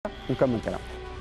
ونكمل كلام.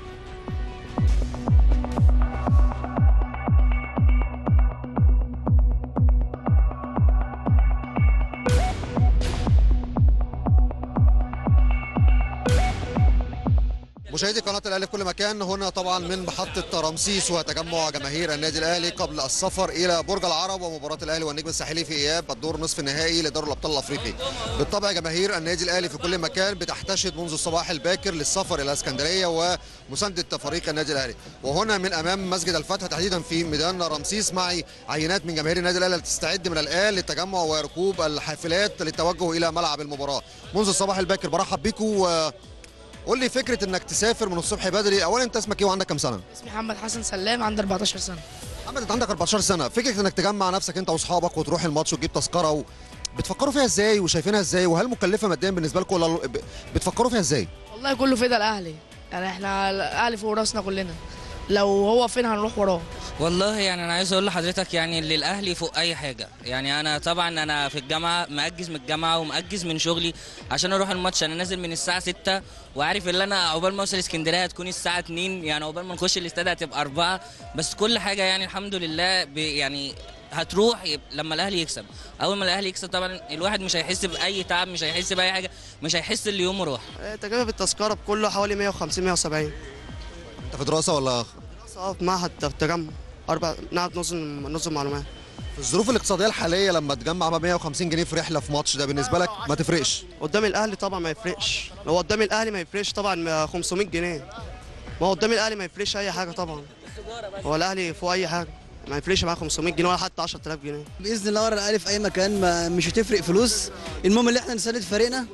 مشاهدي قناة الأهلي في كل مكان، هنا طبعا من محطة رمسيس وتجمع جماهير النادي الأهلي قبل السفر إلى برج العرب ومباراة الأهلي والنجم الساحلي في إياب الدور نصف النهائي لدوري الأبطال الأفريقي. بالطبع جماهير النادي الأهلي في كل مكان بتحتشد منذ الصباح الباكر للسفر إلى اسكندرية ومساندة فريق النادي الأهلي. وهنا من أمام مسجد الفتح تحديدا في ميدان رمسيس معي عينات من جماهير النادي الأهلي تستعد من الآن للتجمع وركوب الحافلات للتوجه إلى ملعب المباراة. منذ الصباح الباكر برحب بيكم. قول لي فكره انك تسافر من الصبح بدري، اولا انت اسمك ايه وعندك كام سنه؟ اسمي محمد حسن سلام، عندي 14 سنه. محمد انت عندك 14 سنه، فكره انك تجمع نفسك انت واصحابك وتروح الماتش وتجيب تذكره بتفكروا فيها ازاي وشايفينها ازاي، وهل مكلفه ماديا بالنسبه لكم ولا بتفكروا فيها ازاي؟ والله كله فدا الاهلي، يعني احنا الاهلي فوق راسنا كلنا، لو هو فين هنروح وراه. والله يعني انا عايز اقول لحضرتك يعني اللي الاهلي فوق اي حاجه. يعني انا طبعا انا في الجامعه مأجز من الجامعه ومأجز من شغلي عشان اروح الماتش. انا نازل من الساعه 6 وعارف ان انا عقبال ما اوصل اسكندريه هتكون الساعه 2، يعني عقبال ما نخش الاستاد هتبقى 4. بس كل حاجه يعني الحمد لله يعني هتروح لما الاهلي يكسب. اول ما الاهلي يكسب طبعا الواحد مش هيحس باي تعب، مش هيحس باي حاجه، مش هيحس ان يومه راح. تكلفه التذكره بكله حوالي 150 170. انت في دراسه ولا؟ في معهد التجمع نقعد نظم معلومات. في الظروف الاقتصاديه الحاليه لما تجمع 150 جنيه في رحله في ماتش ده بالنسبه لك ما تفرقش؟ قدام الاهلي طبعا ما يفرقش، لو قدام الاهلي ما يفرقش طبعا 500 جنيه. ما هو قدام الاهلي ما يفرقش اي حاجه طبعا، هو الاهلي فوق اي حاجه، ما يفرقش معاه 500 جنيه ولا حتى 10000 جنيه. باذن الله ورا الاهلي في اي مكان مش هتفرق فلوس، المهم ان احنا نساند فريقنا.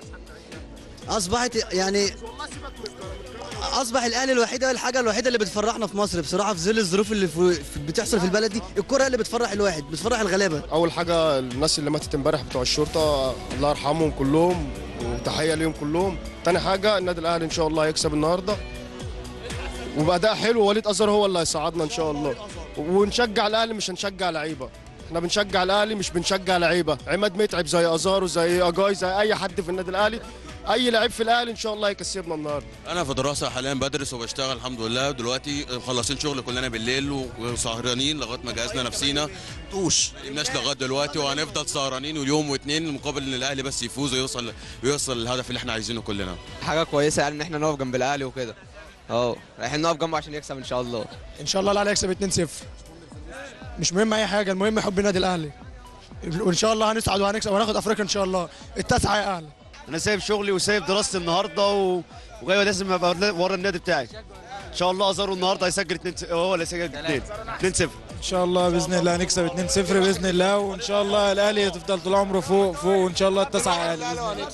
اصبح الاهلي الحاجه الوحيده اللي بتفرحنا في مصر بصراحه، في ظل الظروف اللي بتحصل في البلد دي. الكره اللي بتفرح الواحد، بتفرح الغلابه. اول حاجه الناس اللي ماتت امبارح بتوع الشرطه الله يرحمهم كلهم وتحيه ليهم كلهم. تاني حاجه النادي الاهلي ان شاء الله هيكسب النهارده وباداء حلو، وليد ازار هو اللي هيصعدنا ان شاء الله. ونشجع الاهلي مش هنشجع لعيبه، احنا بنشجع الاهلي مش بنشجع لعيبه. عماد متعب زي ازار وزي اجاي زي اي حد في النادي الاهلي، اي لعيب في الاهلي ان شاء الله هيكسبنا النهارده. انا في دراسه حاليا بدرس وبشتغل الحمد لله. دلوقتي مخلصين شغل كلنا بالليل وسهرانين لغايه ما جهزنا نفسينا، ما نمناش لغايه دلوقتي وهنفضل سهرانين واليوم واثنين مقابل ان الاهلي بس يفوز ويوصل للهدف اللي احنا عايزينه كلنا. حاجه كويسه يعني ان احنا نقف جنب الاهلي وكده. رايحين نقف جنبه عشان يكسب ان شاء الله. ان شاء الله الاهلي يكسب 2-0. مش مهم اي حاجه، المهم حب النادي الاهلي، وان شاء الله هنصعد وهنكسب وهناخد افريقيا ان شاء الله التاسعه يا اهلي. انا سايب شغلي وسايب دراستي النهارده وجاي لازم ابقى ورا النادي بتاعي. ان شاء الله ازارو النهارده هيسجل 2، هو اللي هيسجل 2-0 ان شاء الله. باذن الله هنكسب 2-0 باذن الله، وان شاء الله الاهلي يفضل طول عمره فوق وان شاء الله التاسعه يا اهلي باذن الله.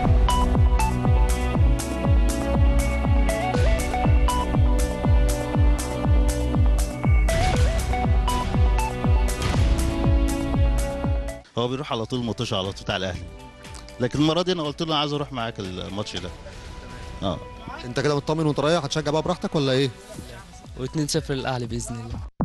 هو بيروح على طول مطوشه على طول بتاع الاهلي، لكن المره دي انا قلت له انا عايز اروح معاك الماتش ده. انت كده مطمن وانت رايح هتشجع بقى براحتك ولا ايه؟ و2-0 للاهلي باذن الله.